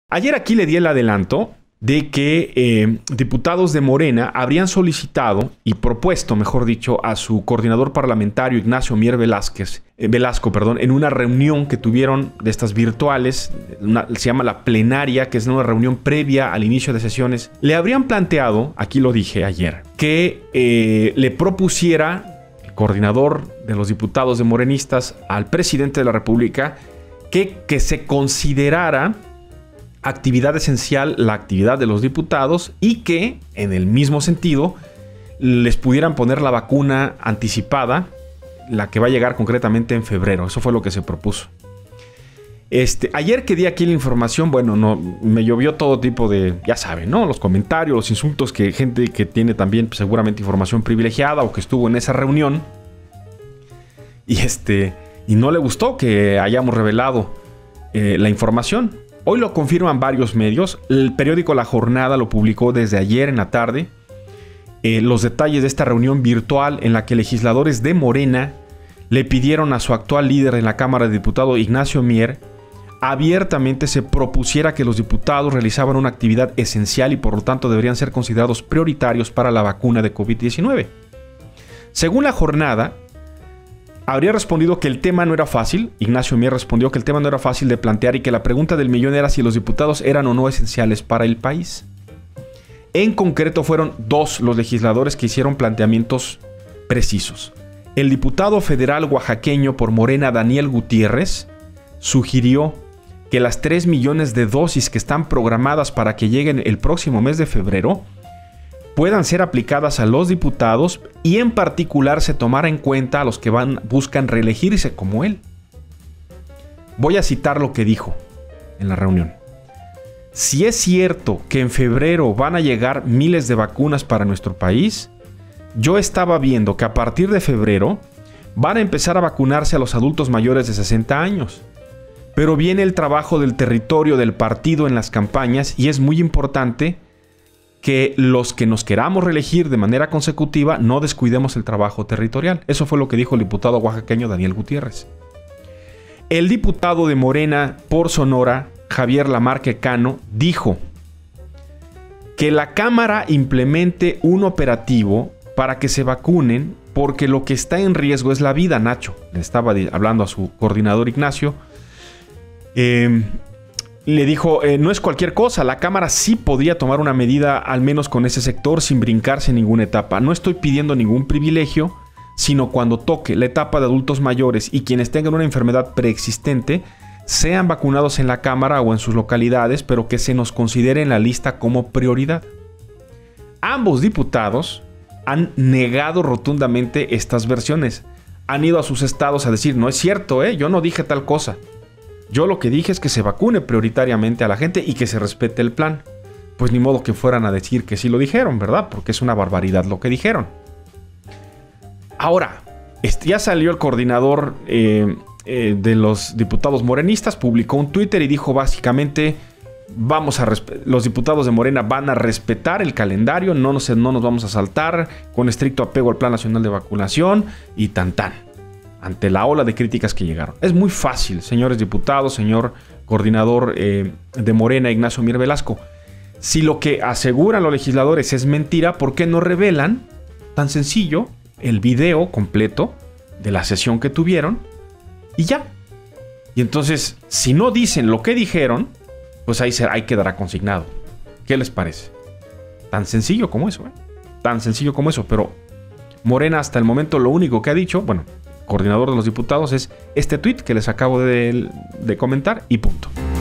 Ayer aquí le di el adelanto de que diputados de Morena habrían solicitado y propuesto, mejor dicho, a su coordinador parlamentario Ignacio Mier Velasco, en una reunión que tuvieron de estas virtuales, se llama la plenaria, que es una reunión previa al inicio de sesiones. Le habrían planteado, aquí lo dije ayer, que le propusiera el coordinador de los diputados de morenistas al presidente de la República que se considerara actividad esencial la actividad de los diputados y que, en el mismo sentido, les pudieran poner la vacuna anticipada, la que va a llegar concretamente en febrero. Eso fue lo que se propuso. Ayer que di aquí la información, me llovió todo tipo de, ya saben, ¿no? Los comentarios, los insultos que gente que tiene también seguramente información privilegiada o que estuvo en esa reunión y no le gustó que hayamos revelado la información. Hoy lo confirman varios medios. El periódico La Jornada lo publicó desde ayer en la tarde. Los detalles de esta reunión virtual en la que legisladores de Morena le pidieron a su actual líder en la Cámara de Diputados, Ignacio Mier, abiertamente se propusiera que los diputados realizaban una actividad esencial y por lo tanto deberían ser considerados prioritarios para la vacuna de COVID-19. Según La Jornada, habría respondido que el tema no era fácil. Ignacio Mier respondió que el tema no era fácil de plantear y que la pregunta del millón era si los diputados eran o no esenciales para el país. En concreto fueron dos los legisladores que hicieron planteamientos precisos. El diputado federal oaxaqueño por Morena, Daniel Gutiérrez, sugirió que las 3 millones de dosis que están programadas para que lleguen el próximo mes de febrero puedan ser aplicadas a los diputados y en particular se tomara en cuenta a los que buscan reelegirse como él. Voy a citar lo que dijo en la reunión. Si es cierto que en febrero van a llegar miles de vacunas para nuestro país, yo estaba viendo que a partir de febrero van a empezar a vacunarse a los adultos mayores de 60 años. Pero viene el trabajo del territorio del partido en las campañas y es muy importante que los que nos queramos reelegir de manera consecutiva no descuidemos el trabajo territorial. Eso fue lo que dijo el diputado oaxaqueño Daniel Gutiérrez. El diputado de Morena por Sonora, Javier Lamarque Cano, dijo que la Cámara implemente un operativo para que se vacunen porque lo que está en riesgo es la vida, Nacho. Le estaba hablando a su coordinador Ignacio. Le dijo, no es cualquier cosa, la Cámara sí podría tomar una medida al menos con ese sector sin brincarse en ninguna etapa. No estoy pidiendo ningún privilegio, sino cuando toque la etapa de adultos mayores y quienes tengan una enfermedad preexistente sean vacunados en la Cámara o en sus localidades, pero que se nos considere en la lista como prioridad. Ambos diputados han negado rotundamente estas versiones. Han ido a sus estados a decir, no es cierto, yo no dije tal cosa. Yo lo que dije es que se vacune prioritariamente a la gente y que se respete el plan. Pues ni modo que fueran a decir que sí lo dijeron, ¿verdad? Porque es una barbaridad lo que dijeron. Ahora, ya salió el coordinador de los diputados morenistas, publicó un Twitter y dijo básicamente, los diputados de Morena van a respetar el calendario, no nos vamos a saltar, con estricto apego al Plan Nacional de Vacunación y tan. Ante la ola de críticas que llegaron. Es muy fácil, señores diputados, señor coordinador de Morena, Ignacio Mier Velasco. Si lo que aseguran los legisladores es mentira, ¿por qué no revelan, tan sencillo, el video completo de la sesión que tuvieron y ya? Y entonces, si no dicen lo que dijeron, pues ahí quedará consignado. ¿Qué les parece? Tan sencillo como eso, Tan sencillo como eso, pero Morena hasta el momento lo único que ha dicho, coordinador de los diputados, es este tuit que les acabo de comentar y punto.